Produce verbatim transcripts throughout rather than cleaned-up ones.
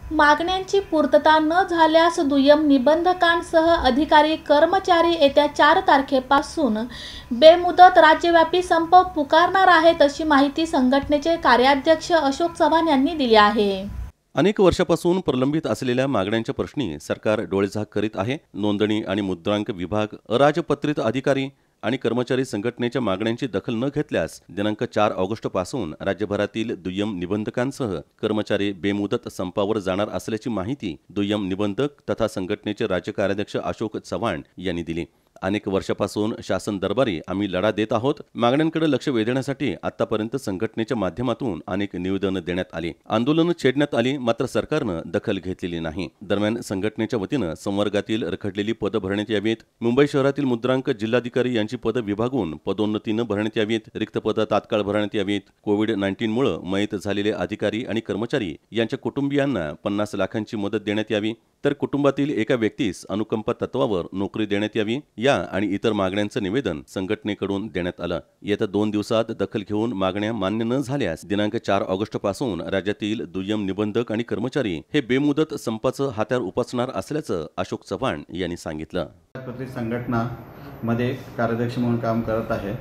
मागण्यांची पूर्तता न झाल्यास दुय्यम निबंधकांसह अधिकारी कर्मचारी येत्या चार तारखेपासून बेमुदत राज्यव्यापी संप पुकारणार आहेत, अशी माहिती संघटनेचे कार्याध्यक्ष अशोक चव्हाण यांनी दिली आहे। अनेक वर्षापासून प्रलंबित असलेल्या मागण्यांच्या प्रश्नी सरकार डोळेझाक करीत आहे। नोंदणी आणि मुद्रांक विभाग, अराजपत्रित अधिकारी आणि कर्मचारी संघटनेच्या मागण्यांची दखल न घेतल्यास दिनांक चार ऑगस्ट पासून राज्यभरातील दुय्यम निबंधकांसह कर्मचारी बेमुदत संपावर जाणार असल्याची माहिती दुय्यम निबंधक तथा संघटनेचे राज्य कार्याध्यक्ष अशोक चव्हाण यांनी दिली। अनेक वर्षापासून शासन दरबारी आम्ही लढा देत आहोत। मागण्यांकडे लक्ष वेधण्यासाठी आतापर्यंत संघटनेच्या माध्यमातून अनेक निवेदनं देण्यात आली, आंदोलनं छेडण्यात आली, मात्र सरकारनं दखल घेतलेली नाही। दरम्यान संघटनेच्या वतीनं संवर्गातील रखडलेली पदं भरण्यात यावीत, मुंबई शहरातील मुद्रांक जिल्हाधिकारी यांची पदं विभागून पदोन्नतीनं भरण्यात यावीत, रिक्त पदं तात्काळ भरण्यात यावीत, कोविड नाईन्टीन मुळे मयत झालेले अधिकारी आणि कर्मचारी यांच्या कुटुंबियांना पन्नास लाखांची मदत देण्यात यावी, तर कुटुंबातील एका व्यक्तीस अनुकंपा तत्वावर नोकरी देण्यात यावी या आणि इतर मागण्यांचं निवेदन संघटनेकडून देण्यात आलं। येत्या दोन दिवसात दखल घेऊन मागण्या मान्य न झाल्यास दिनांक चार ऑगस्ट पासून राज्यातील दुय्यम निबंधक आणि कर्मचारी हे बेमुदत संपाचं हात्यार उपसणार असल्याचं अशोक चव्हाण यांनी सांगितलं। प्रति संघटना मध्ये कार्याध्यक्ष म्हणून काम करत आहे।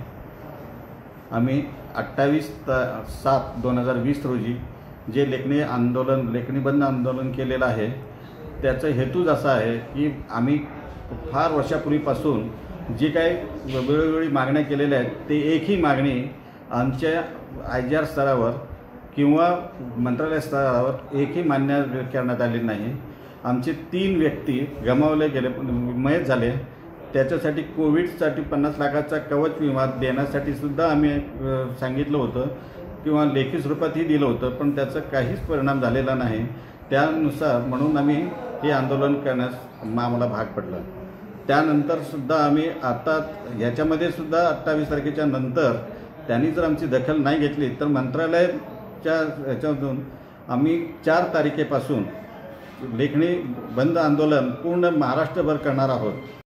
आम्ही अठ्ठावीस सात दोन हजार वीस रोजी जे लेखणी आंदोलन लेखणी बंद आंदोलन केलेलं आहे त्याचा हेतूच असा आहे की आम्ही फार वर्षापूर्वीपासून जी काही वेळोवेळी मागण्या केलेल्या आहेत ते एकही मागणी आमच्या आय जी आर स्तरावर किंवा मंत्रालय स्तरावर एकही मान्य करण्यात आली नाही। आमचे तीन व्यक्ती गमावले गेले, मयत झाले, त्याच्यासाठी कोविडसाठी पन्नास लाखाचा कवच विमा देण्यासाठी सुद्धा आम्ही सांगितलं होतं किंवा लेखी स्वरूपातही दिलं होतं, पण त्याचा काहीच परिणाम झालेला नाही। त्यानुसार म्हणून आम्ही हे आंदोलन करण्यास आम्हाला भाग पडलं। त्यानंतर सुद्धा आम्ही आता ह्याच्यामध्ये सुद्धा अठ्ठावीस तारखेच्या नंतर त्यांनी जर आमची दखल नाही घेतली तर मंत्रालयाच्या ह्याच्यातून आम्ही चार तारखेपासून लेखणी बंद आंदोलन पूर्ण महाराष्ट्रभर करणार आहोत।